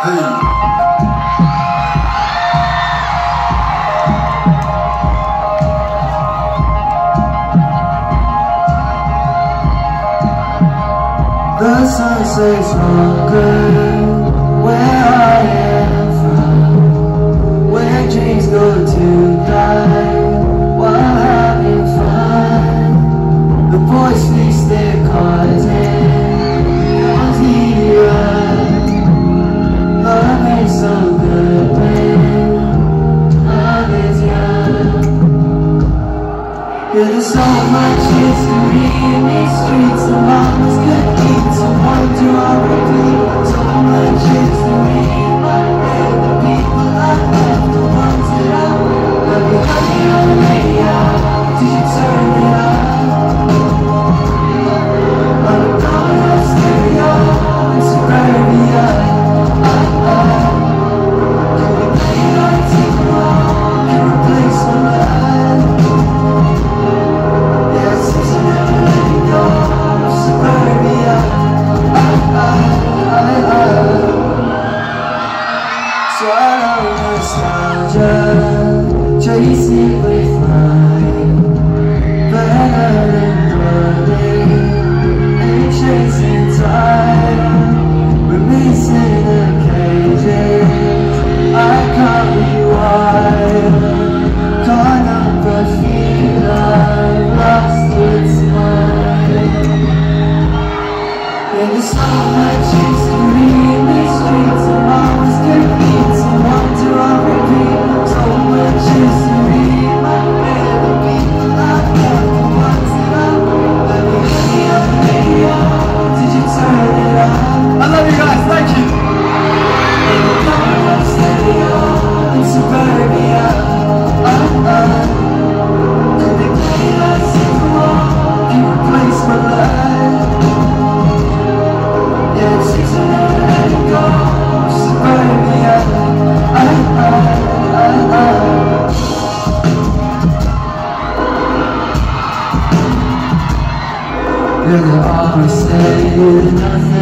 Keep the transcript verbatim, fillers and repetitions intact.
The sun says longer where I am from, where dreams go to die while having fun. The boys fix their cars and on the run. Love is so good when love is young. Yeah, there's so much history in these streets, the mama's good deeds, I wonder I repeat. So much history in my head, the people I love, the ones that I love. Have you heard me on the radio? Did you turn it up? On a dollar stereo in suburbia. Oh, oh. Can we play it on T V? Can we replace my life? Chasing with mine, better than running and chasing time. We're missing the cages, I can't rewind. Caught up but feel I've lost its mind. Yeah, there's so much history in these streets, I'm always confused, I wonder I'll repeat. So much history in my head, the people I love, the ones that I love. Let me hear me on the radio, did you turn it on? I love you guys, thank you! In the dollar stereo in suburbia, oh oh. Could they play that single? Can you replace my life? Yeah, it's six and never let it go, suburbia, oh oh. Yeah, they always say nothing